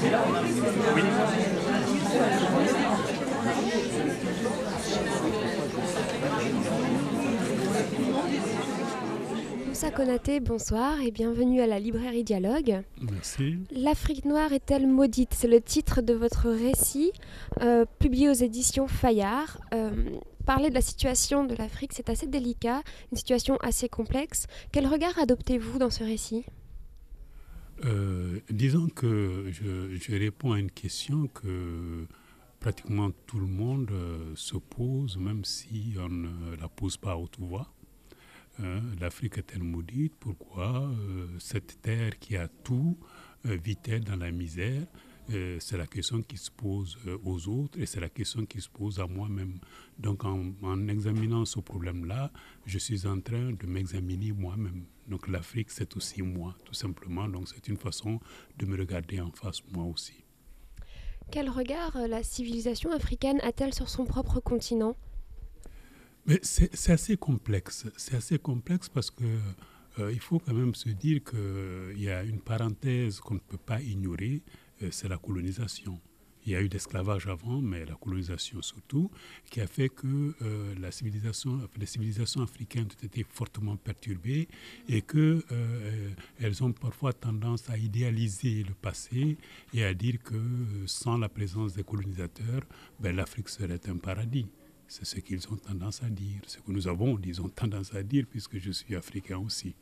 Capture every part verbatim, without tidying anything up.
Moussa Konaté, bonsoir et bienvenue à la librairie Dialogue. Merci. L'Afrique noire est-elle maudite? C'est le titre de votre récit, euh, publié aux éditions Fayard. Euh, parler de la situation de l'Afrique, c'est assez délicat, une situation assez complexe. Quel regard adoptez-vous dans ce récit? Euh, disons que je, je réponds à une question que pratiquement tout le monde euh, se pose, même si on ne la pose pas à haute voix. Euh, L'Afrique est-elle maudite? Pourquoi euh, cette terre qui a tout euh, vit-elle dans la misère? Euh, c'est la question qui se pose euh, aux autres et c'est la question qui se pose à moi-même. Donc en, en examinant ce problème-là, je suis en train de m'examiner moi-même. Donc l'Afrique, c'est aussi moi, tout simplement. Donc c'est une façon de me regarder en face, moi aussi. Quel regard euh, la civilisation africaine a-t-elle sur son propre continent? Mais c'est, c'est assez complexe. C'est assez complexe parce que euh, il faut quand même se dire qu'il euh, y a une parenthèse qu'on ne peut pas ignorer, euh, c'est la colonisation. Il y a eu l'esclavage avant, mais la colonisation surtout, qui a fait que euh, la civilisation, les civilisations africaines ont été fortement perturbées et qu'elles euh, ont parfois tendance à idéaliser le passé et à dire que euh, sans la présence des colonisateurs, ben, l'Afrique serait un paradis. C'est ce qu'ils ont tendance à dire, ce que nous avons, disons, tendance à dire, puisque je suis africain aussi.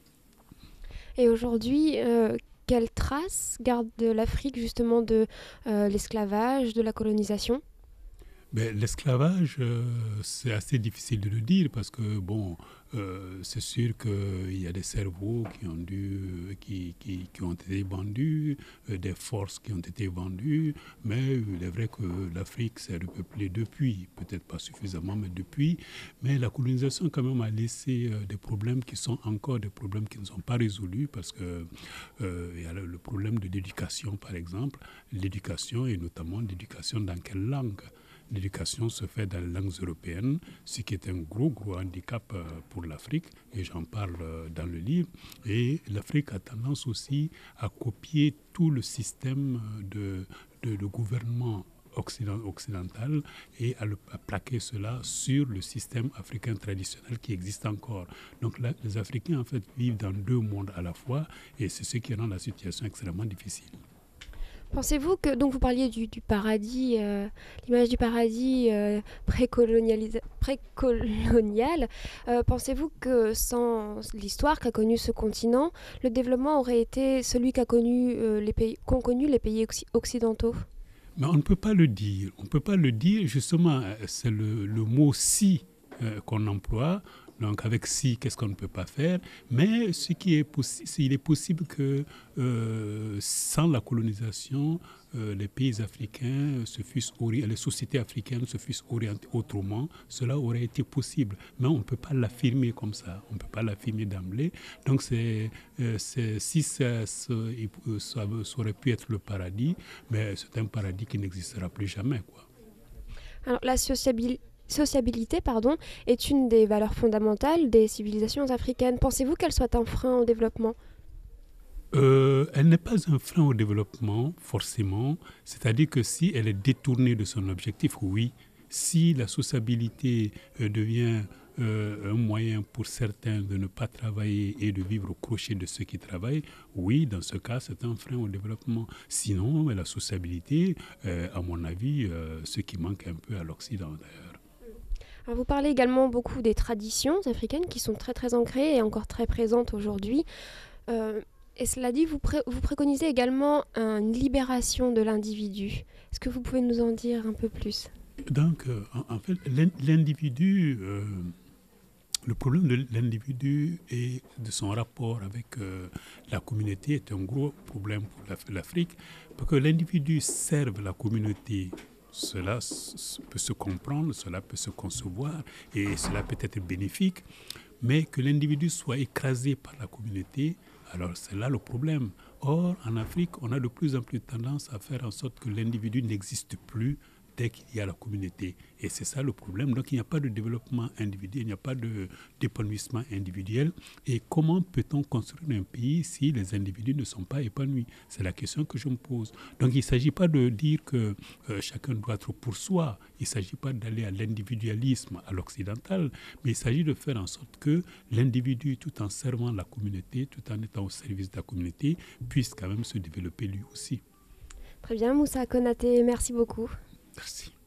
Et aujourd'hui, euh, quelles traces garde l'Afrique justement de euh, l'esclavage, de la colonisation? Ben, l'esclavage, euh, c'est assez difficile de le dire parce que, bon, euh, c'est sûr qu'il y a des cerveaux qui ont, dû, qui, qui, qui ont été vendus, euh, des forces qui ont été vendues, mais il est vrai que l'Afrique s'est repeuplée depuis, peut-être pas suffisamment, mais depuis. Mais la colonisation, quand même, a laissé euh, des problèmes qui sont encore des problèmes qui ne sont pas résolus parce qu'il euh, y a le, le problème de l'éducation, par exemple. L'éducation, et notamment l'éducation dans quelle langue? L'éducation se fait dans les langues européennes, ce qui est un gros, gros handicap pour l'Afrique, et j'en parle dans le livre. Et l'Afrique a tendance aussi à copier tout le système de, de, de gouvernement occident, occidental et à, le, à plaquer cela sur le système africain traditionnel qui existe encore. Donc là, les Africains, en fait, vivent dans deux mondes à la fois, et c'est ce qui rend la situation extrêmement difficile. Pensez-vous que, donc vous parliez du, du paradis, euh, l'image du paradis euh, précolonial, euh, pensez-vous que sans l'histoire qu'a connue ce continent, le développement aurait été celui qu'a connu, euh, les pays, qu'ont connu les pays occidentaux? Mais on ne peut pas le dire. On ne peut pas le dire, justement, c'est le, le mot si euh, qu'on emploie. Donc avec si, qu'est-ce qu'on ne peut pas faire? Mais ce qui est possible, il est possible que euh, sans la colonisation, euh, les pays africains se fussent ori- les sociétés africaines se fussent orientées autrement. Cela aurait été possible, mais on ne peut pas l'affirmer comme ça. On ne peut pas l'affirmer d'emblée. Donc c'est, euh, c'est, si ça, ça, ça, ça aurait pu être le paradis, mais c'est un paradis qui n'existera plus jamais, quoi. Alors la sociabilité sociabilité pardon, est une des valeurs fondamentales des civilisations africaines. Pensez-vous qu'elle soit un frein au développement? Euh, elle n'est pas un frein au développement, forcément. C'est-à-dire que si elle est détournée de son objectif, oui. Si la sociabilité euh, devient euh, un moyen pour certains de ne pas travailler et de vivre au crochet de ceux qui travaillent, oui, dans ce cas, c'est un frein au développement. Sinon, la sociabilité, euh, à mon avis, euh, ce qui manque un peu à l'Occident d'ailleurs. Alors vous parlez également beaucoup des traditions africaines qui sont très très ancrées et encore très présentes aujourd'hui. Euh, et cela dit, vous, pré- vous préconisez également une libération de l'individu. Est-ce que vous pouvez nous en dire un peu plus? Donc, euh, en, en fait, l'individu, euh, le problème de l'individu et de son rapport avec euh, la communauté est un gros problème pour l'Afrique, parce que l'individu serve la communauté. Cela s- peut se comprendre, cela peut se concevoir et cela peut être bénéfique, mais que l'individu soit écrasé par la communauté, alors c'est là le problème. Or, en Afrique, on a de plus en plus tendance à faire en sorte que l'individu n'existe plus dès qu'il y a la communauté. Et c'est ça le problème. Donc il n'y a pas de développement individuel, il n'y a pas de, d'épanouissement individuel. Et comment peut-on construire un pays si les individus ne sont pas épanouis? C'est la question que je me pose. Donc il ne s'agit pas de dire que euh, chacun doit être pour soi. Il ne s'agit pas d'aller à l'individualisme à l'occidental, mais il s'agit de faire en sorte que l'individu, tout en servant la communauté, tout en étant au service de la communauté, puisse quand même se développer lui aussi. Très bien, Moussa Konaté, merci beaucoup. Merci.